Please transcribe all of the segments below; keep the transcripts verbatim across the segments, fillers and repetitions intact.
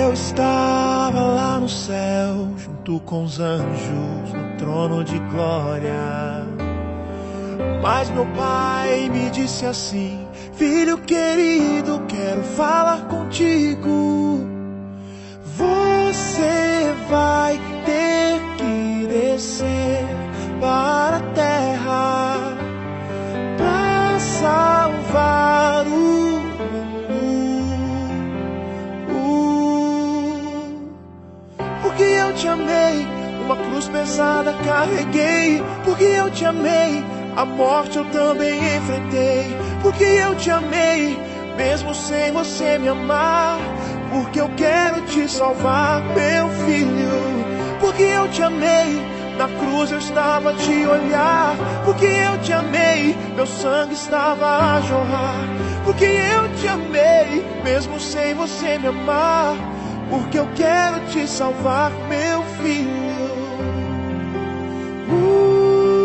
Eu estava lá no céu, junto com os anjos, no trono de glória. Mas meu pai me disse assim: filho querido, quero falar contigo. Você vai ter que descer para a terra para salvar o mundo. Porque eu te amei, uma cruz pesada carreguei. Porque eu te amei, a morte eu também enfrentei. Porque eu te amei, mesmo sem você me amar. Porque eu quero te salvar, meu filho. Porque eu te amei, na cruz eu estava a te olhar. Porque eu te amei, meu sangue estava a jorrar. Porque eu te amei, mesmo sem você me amar. Porque eu quero te salvar, meu filho. uh.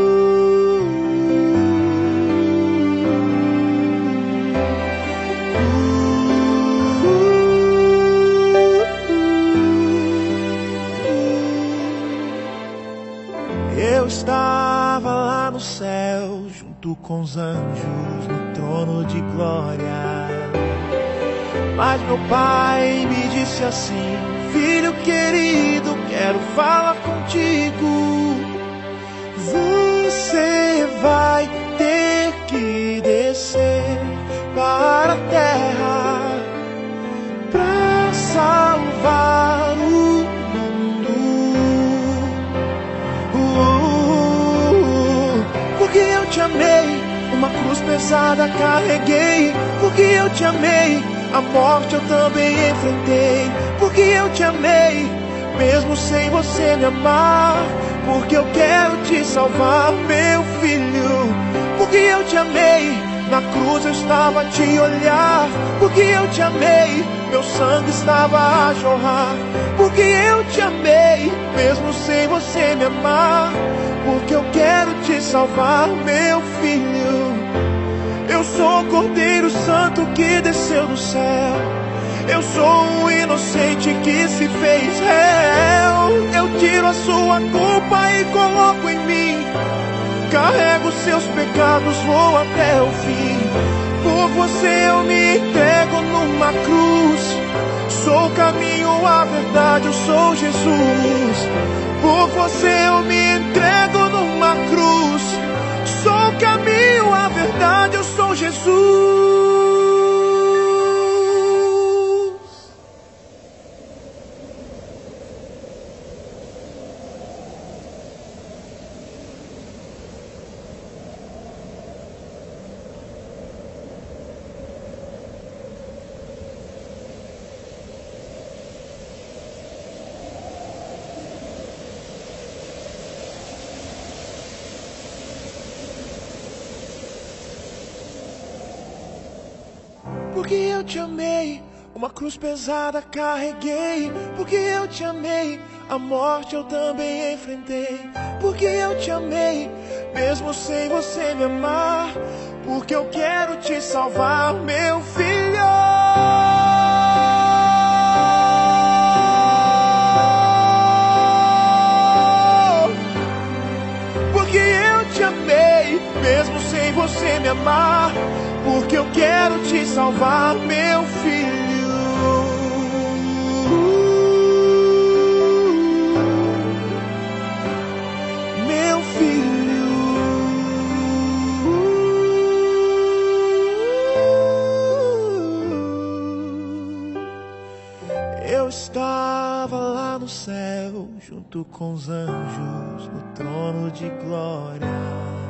Eu estava lá no céu, junto com os anjos, no trono de glória. Mas meu pai me disse assim: filho querido, quero falar contigo. Você vai ter que descer para a terra para salvar o Porque eu te amei, uma cruz pesada carreguei. Porque eu te amei, a morte eu também enfrentei. Porque eu te amei, mesmo sem você me amar. Porque eu quero te salvar, meu filho. Porque eu te amei, na cruz eu estava a te olhar. Porque eu te amei, meu sangue estava a jorrar. Porque eu te amei, mesmo sem você me amar. Porque eu quero te salvar, meu filho. Eu sou o Cordeiro Santo que desceu do céu. Eu sou um inocente que se fez réu. Eu tiro a sua culpa e coloco em mim. Carrego seus pecados, vou até o fim. Por você eu me entrego numa cruz. Sou o caminho, a verdade, eu sou Jesus. Por você eu me entrego numa cruz. Sou o caminho, a verdade, eu sou Jesus. Porque eu te amei, uma cruz pesada carreguei. Porque eu te amei, a morte eu também enfrentei. Porque eu te amei, mesmo sem você me amar. Porque eu quero te salvar, meu filho. Porque eu te amei, mesmo sem você me amar. Porque eu quero te salvar, meu filho. Meu filho. Eu estava lá no céu, junto com os anjos, no trono de glória.